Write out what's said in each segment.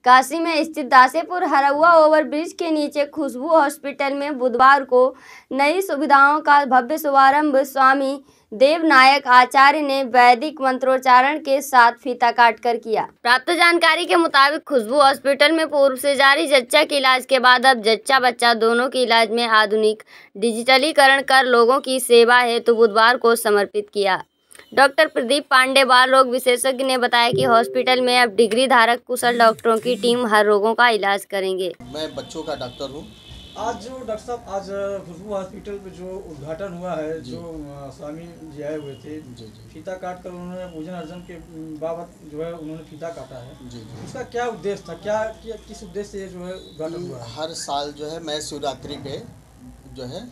काशी में स्थित दासेपुर हरहुआ ओवरब्रिज के नीचे खुशबू हॉस्पिटल में बुधवार को नई सुविधाओं का भव्य शुभारंभ स्वामी देवनायक आचार्य ने वैदिक मंत्रोच्चारण के साथ फीता काटकर किया। प्राप्त जानकारी के मुताबिक खुशबू हॉस्पिटल में पूर्व से जारी जच्चा के इलाज के बाद अब जच्चा बच्चा दोनों के इलाज में आधुनिक डिजिटलीकरण कर लोगों की सेवा हेतु बुधवार को समर्पित किया। डॉक्टर प्रदीप पांडे बाल रोग विशेषज्ञ ने बताया कि हॉस्पिटल में अब डिग्री धारक कुशल डॉक्टरों की टीम हर रोगों का इलाज करेंगे। मैं बच्चों का डॉक्टर हूँ। आज जो डॉक्टर साहब आज खुशबू हॉस्पिटल पे जो उद्घाटन हुआ है, जो स्वामी जी आए हुए थे, फीता काट कर उन्होंने पूजन अर्चन के बाबत जो है उन्होंने फीता काटा है। इसका क्या उद्देश्य था, क्या किस उद्देश्य से जो है उद्घाटन हुआ? हर साल जो है मैं शिवरात्रि पे जो है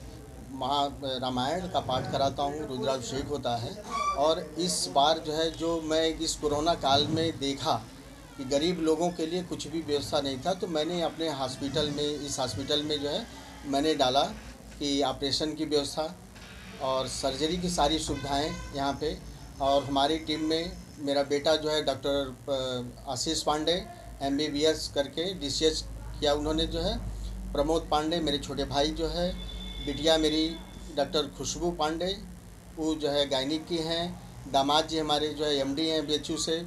रामायण का पाठ कराता हूँ, रुद्राभिषेक होता है। और इस बार जो है जो मैं इस कोरोना काल में देखा कि गरीब लोगों के लिए कुछ भी व्यवस्था नहीं था, तो मैंने अपने हॉस्पिटल में इस हॉस्पिटल में जो है मैंने डाला कि ऑपरेशन की व्यवस्था और सर्जरी की सारी सुविधाएं यहाँ पे। और हमारी टीम में मेरा बेटा जो है डॉक्टर आशीष पांडे MBBS करके DCH किया उन्होंने जो है, प्रमोद पांडे मेरे छोटे भाई जो है, बिटिया मेरी डॉक्टर खुशबू पांडे वो जो है गायनिक की हैं, दामाद जी हमारे जो है MD हैं BHU से,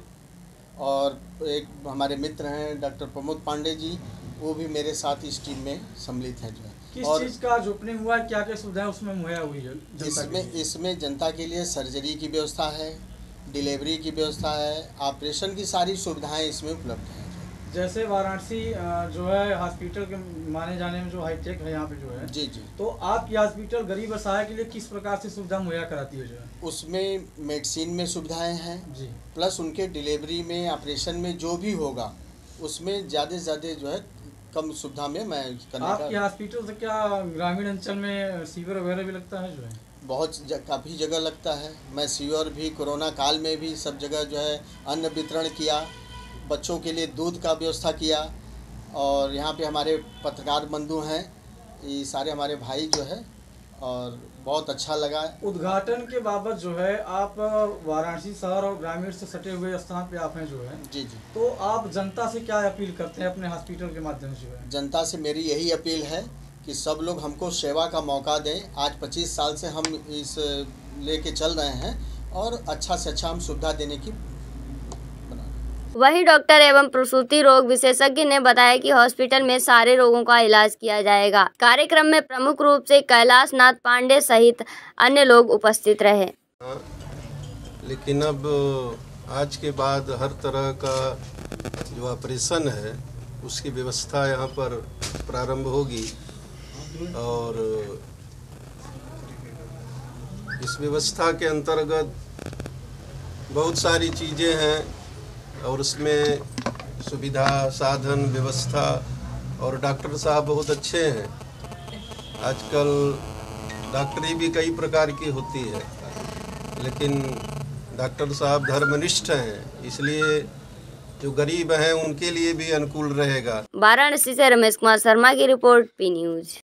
और एक हमारे मित्र हैं डॉक्टर प्रमोद पांडे जी, वो भी मेरे साथ इस टीम में सम्मिलित हैं जो है। किस चीज़ का जो ओपनिंग हुआ है, क्या क्या सुविधाएं उसमें मुहैया हुई है? इसमें जनता के लिए सर्जरी की व्यवस्था है, डिलीवरी की व्यवस्था है, ऑपरेशन की सारी सुविधाएं इसमें उपलब्ध हैं। जैसे वाराणसी जो है हॉस्पिटल के माने जाने में जो हाईटेक है यहाँ पे जो है, जी, तो आपकी हॉस्पिटल गरीब असहाय के लिए किस प्रकार से सुविधा मुहैया कराती है जो है? उसमें मेडिसिन में सुविधाएं हैं जी, प्लस उनके डिलीवरी में, ऑपरेशन में जो भी होगा उसमें ज़्यादा से ज़्यादा जो है कम सुविधा में मैं करने आपके हॉस्पिटल से क्या ग्रामीण अंचल में सीवर वगैरह भी लगता है जो है? काफ़ी जगह लगता है। मैं सीवर भी कोरोना काल में भी सब जगह जो है अन्न वितरण किया, बच्चों के लिए दूध का व्यवस्था किया। और यहाँ पे हमारे पत्रकार बंधु हैं, ये सारे हमारे भाई जो है, और बहुत अच्छा लगा। उद्घाटन के बाबत जो है आप वाराणसी शहर और ग्रामीण से सटे हुए स्थान पे आप हैं जो है, जी, तो आप जनता से क्या अपील करते हैं अपने हॉस्पिटल के माध्यम से? जो है जनता से मेरी यही अपील है कि सब लोग हमको सेवा का मौका दें। आज 25 साल से हम इस लेके चल रहे हैं और अच्छा से अच्छा हम सुविधा देने की। वहीं डॉक्टर एवं प्रसूति रोग विशेषज्ञ ने बताया कि हॉस्पिटल में सारे रोगों का इलाज किया जाएगा। कार्यक्रम में प्रमुख रूप से कैलाश नाथ पांडे सहित अन्य लोग उपस्थित रहे। लेकिन अब आज के बाद हर तरह का जो ऑपरेशन है उसकी व्यवस्था यहाँ पर प्रारंभ होगी, और इस व्यवस्था के अंतर्गत बहुत सारी चीज़ें हैं और उसमें सुविधा, साधन, व्यवस्था, और डॉक्टर साहब बहुत अच्छे हैं। आजकल डॉक्टरी भी कई प्रकार की होती है, लेकिन डॉक्टर साहब धर्मनिष्ठ हैं, इसलिए जो गरीब हैं उनके लिए भी अनुकूल रहेगा। वाराणसी से रमेश कुमार शर्मा की रिपोर्ट, P न्यूज़।